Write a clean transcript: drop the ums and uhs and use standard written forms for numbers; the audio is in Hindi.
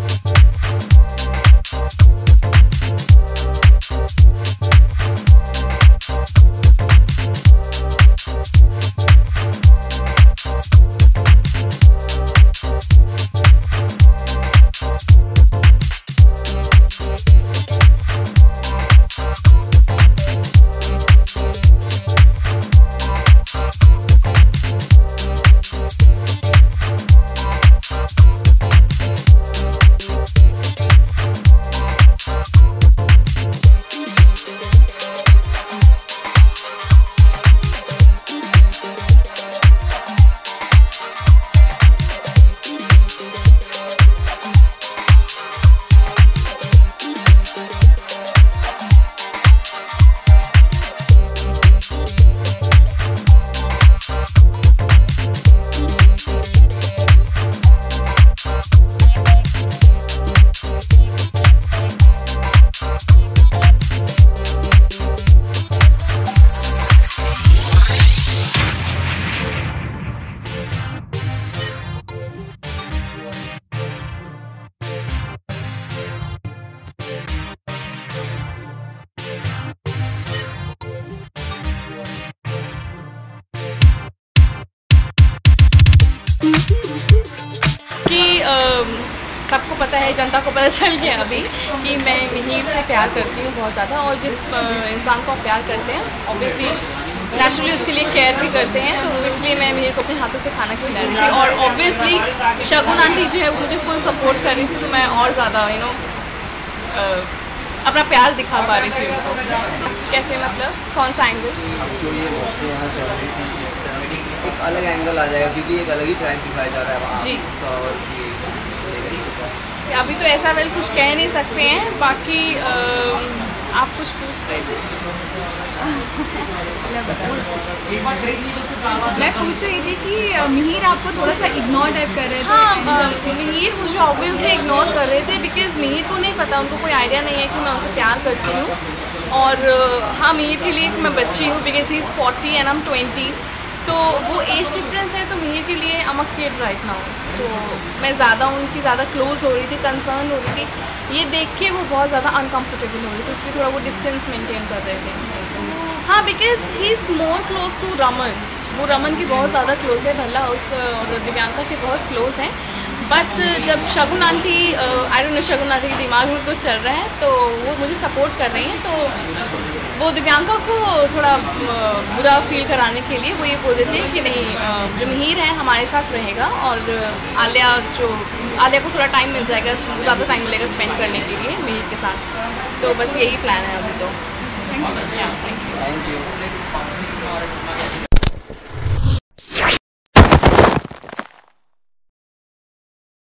कि सबको पता है, जनता को पता चल गया अभी कि मैं मिहिर से प्यार करती हूँ बहुत ज़्यादा, और जिस इंसान को आप प्यार करते हैं ऑब्वियसली नेचुरली उसके लिए केयर भी करते हैं, तो इसलिए मैं मिहिर को अपने हाथों से खाना खिला रही थी। और ऑब्वियसली शगुन आंटी जो है वो मुझे फुल सपोर्ट कर रही थी, तो मैं और ज़्यादा अपना प्यार दिखा पा रही थी उनको। तो कैसे, मतलब कौन सा एंगल? जो ये यहाँ चल रही थी एक अलग एंगल आ जाएगा, क्योंकि एक अलग ही प्राइस दिखाया जा रहा है वहाँ जी। तो अभी तो ऐसा वेल कुछ कह नहीं सकते हैं, बाकी आप कुछ पूछ रहे थे? मैं पूछ रही थी कि मिहिर आपको थोड़ा सा इग्नोर टाइप कर रहे थे। हाँ, मिहिर मुझे ऑब्वियसली इग्नोर कर रहे थे, बिकॉज मिहिर को नहीं पता, उनको कोई आइडिया नहीं है कि मैं उनसे प्यार करती हूँ। और हाँ, मिहिर के लिए मैं बच्ची हूँ, because he is 40 and I am 20, तो वो एज डिफरेंस है, तो मिहिर के लिए I am a kid right now. तो मैं ज़्यादा उनकी ज़्यादा क्लोज हो रही थी, कंसर्न हो रही थी, ये देख के वो बहुत ज़्यादा अनकम्फर्टेबल हो रही थी, इसलिए थोड़ा वो डिस्टेंस मेंटेन कर रहे थे। हाँ, because he is more close to Raman, वो रमन की बहुत ज़्यादा क्लोज है, भला उस और दिव्यांका के बहुत क्लोज हैं। बट जब Shagun aunty I don't know Shagun aunty के दिमाग में कुछ चल रहा है, तो वो मुझे सपोर्ट कर रही हैं, तो वो दिव्यांका को थोड़ा बुरा फील कराने के लिए वो ये बोल देते हैं कि नहीं, जो मिहिर है हमारे साथ रहेगा, और आलिया को थोड़ा टाइम मिल जाएगा, ज़्यादा टाइम मिलेगा स्पेंड करने के लिए मिहिर के साथ। तो बस यही प्लान है अभी तो। Thank you.